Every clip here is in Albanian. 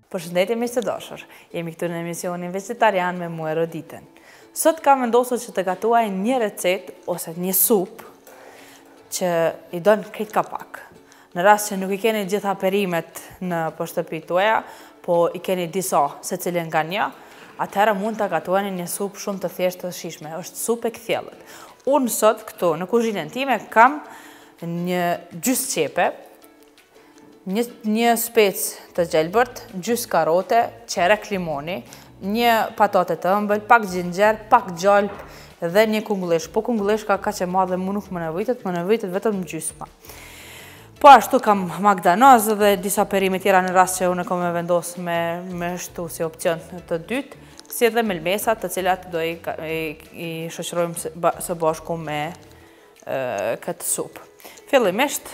Përshëndetje miq të dashur, jemi këtu në emisionin Vegetarian me mua Roditën. Sot kam vendosur që të gatuaj një recetë ose një supë që i don krejt kapak. Në rast që nuk i keni gjitha perimet në shtëpitë tuaja, po i keni disa secili nga një, atëherë mund ta gatuani një supë shumë të thjeshtë të shijshme. Është supë e kthjellët. Unë sot këtu në kuzhinën time kam një gjysë qepe, një spec të gjelbërt, gjysë karote, qerek limoni, një patate të ëmbël, pak xhinxher, pak gjalp dhe një kungullish. Po kungullish ka kaq e madhe mu nuk më nevojitet vetëm gjysma. Po ashtu kam magdanoz dhe disa perime tjera në rast që unë kam e vendos me shtu si opcion të dytë, si edhe melmesa të cilat do i shoqërojmë së bashku me këtë supë. Fillimisht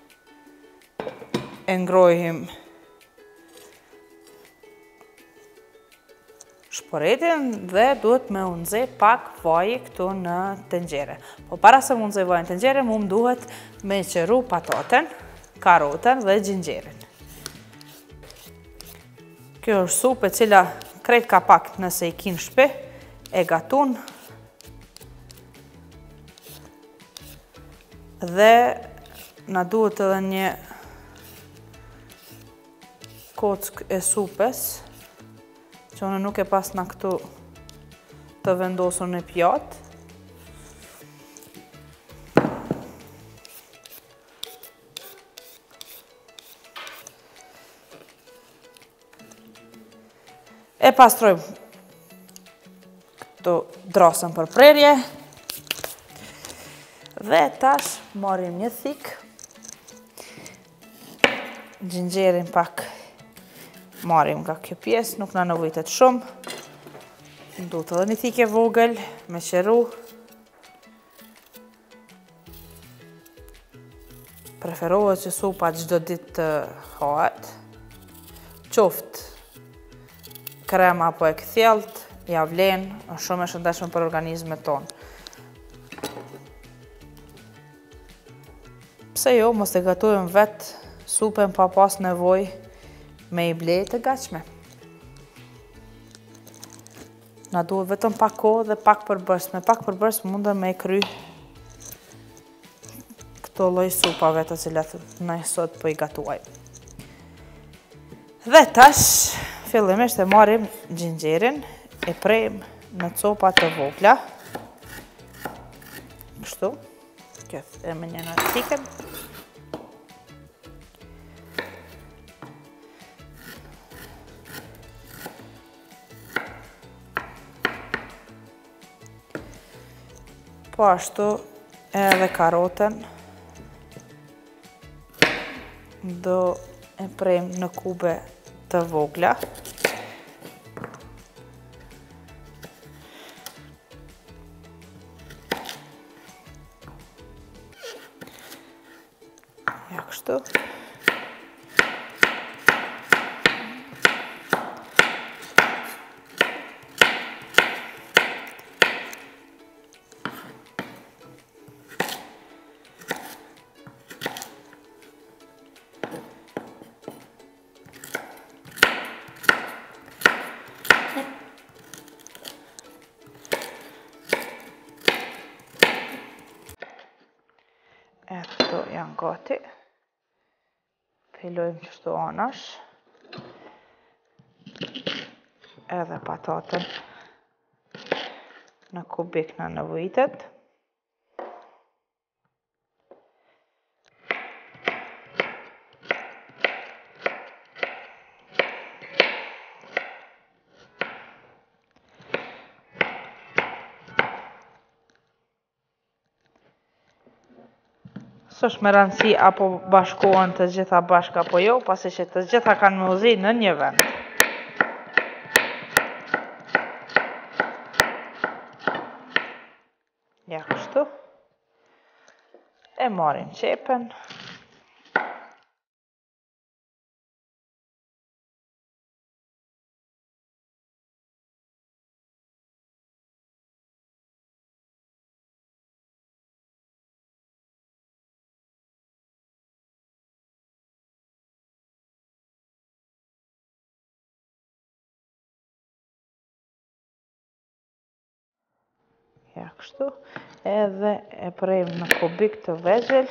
e ngrojim shporetin dhe duhet me unëzë pak vaj këtu në tenxhere. Po para se më unëzë vaj në tenxhere, më duhet me qëru pataten, karoten dhe xhinxherin. Kjo është supë e cila krejt ka pak nëse i kin shpi, e gatun dhe na duhet edhe një kock e supës, që unë nuk e pas na këtu të vendosur në pjatë. E pastrojmë këtu drasën për prerje. Dhe tash marrim një thik. Xhinxherin pak marrim nga kjo pjesë, nuk na nevojitet shumë. Duhet edhe një thikë e vogël me qeru. Preferohet që supa çdo ditë të hahet. Qoftë krema apo e kthjellët, ja vlen, është shumë e shëndetshme për organizmin tonë. Pse jo, mos e gatojmë vetë supën pa pas nevojë me i ble të gatshme. Na duhet vetëm pak kohë dhe pak përbërës. Me pak përbërës mundem me kry këto lloj supave të cilat ne sot po i gatuaj. Dhe tash fillimisht e marrim xhinxherin, e prejmë në copa të vogla. Kështu. Kjo e më një në thikën. Po ashtu edhe karoten do e prejmë në kube të vogla. Ja kështu. Këto janë gati. Fillojmë qështu anash. Edhe pataten në kubik në nevojitet. S'është me rëndësi apo bashkohen të gjitha bashkë apo jo, pasi që të gjitha kanë me u zi në një vend. Ja kështu. E marrim qepen. Ja, kështu. Edhe e prejmë në kubik të vegjël.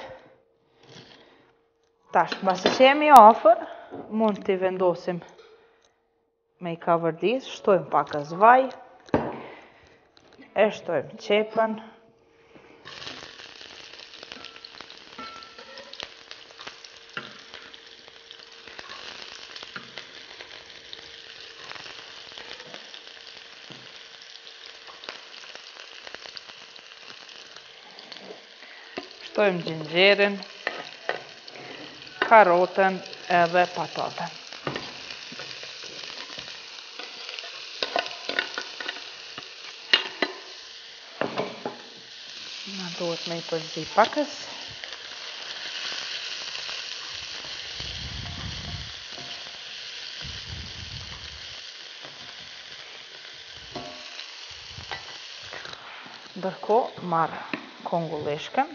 Tash, mbasi që jemi afër, mund t'i vendosim me i kavërdis, shtojmë pak vaj, e shtojmë qepën. Shtojmë gjinxherin, karotën edhe patatën. Na duhet me i përzi pakës. Ndërkohë marr kongulleshkën.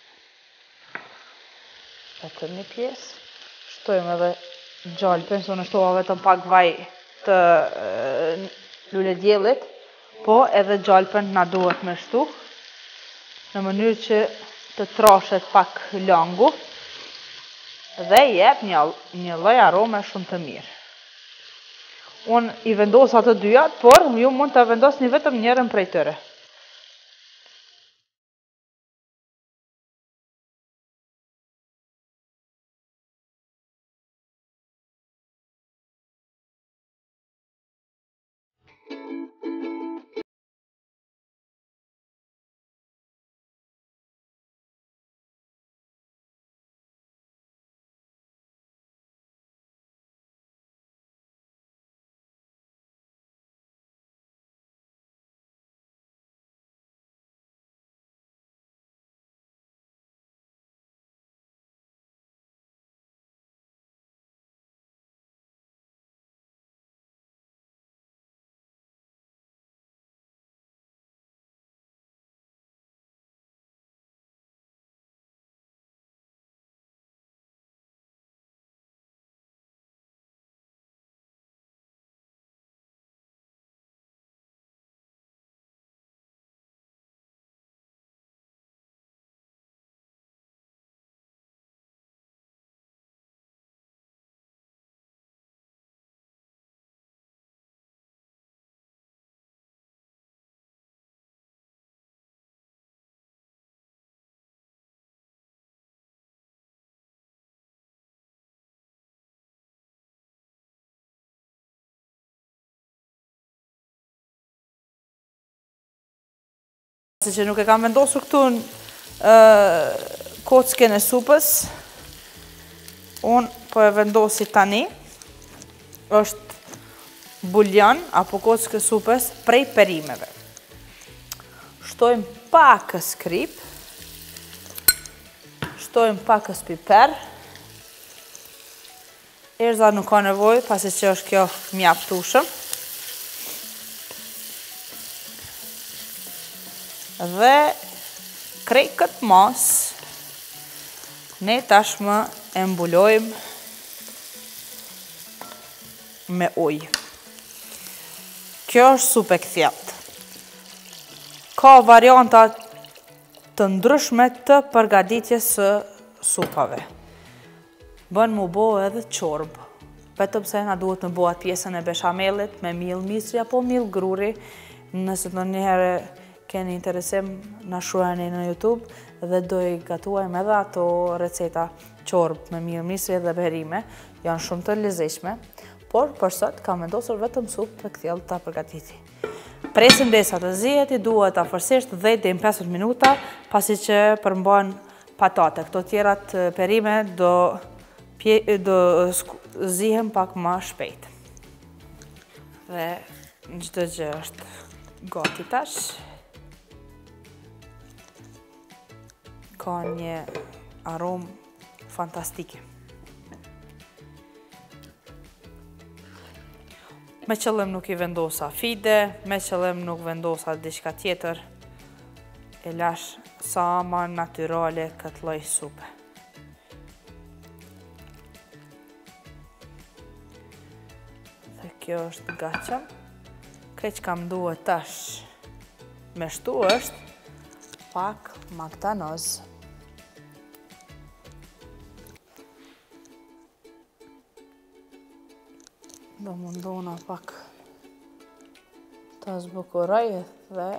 Vetëm një pjesë. Shtojmë edhe gjalpën, se unë shtova vetëm pak vaj të lule diellit, po edhe gjalpën na duhet me shtu, në mënyrë që të trashet pak langu dhe jep një lloj arome shumë të mirë. Unë i vendos ato dyjat, por ju mund të vendosni vetëm njërën prej tyre. Si që nuk e kam vendosur këtu në kockën e supës, unë po e vendosi tani, është buljon apo kockë e supës prej perimeve. Shtojmë pakës krip, shtojmë pakës piper, erza nuk ka nevojë, pasi që është kjo mjaftueshëm. Dhe krejt këtë mas, ne tashmë e mbulojmë me ujë. Kjo është supë e kthjellët. Ka varianta të ndryshme të përgatitjes së supave. Bën mu bo edhe çorbë, vetëm se na duhet të bëhet pjesën e beshamellit me miell misri apo miell gruri. Nëse ndonjëherë keni interesim, na shoheni në YouTube dhe do i gatuajmë edhe ato receta çorbë me miell misri dhe perime, janë shumë të lezetshme, por për sot kam vendosur vetëm supë të kthjellët ta përgatiti. Presim derisa të zihet, i duhet afërsisht 10 deri në 15 minuta, pasi që përmban patate. Këto tjerat perime do zihen pak më shpejt. Dhe çdo gjë është gati tash. Ka një aromë fantastike. Me qëllim nuk i vendosa fide, me qëllim nuk vendosa diçka tjetër, e lash sa ma natyrale këtë lloj supe. Dhe kjo është gatshëm. Këtë që kam duhet tash me shtu është pak maktanoz. Do mundona pak të zbukuroj dhe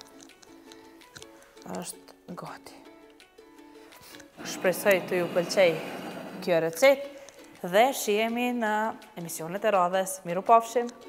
është gati. Shpresoj të ju pëlqej kjo recetë dhe shihemi në emisionet e radhës. Miru pafshim!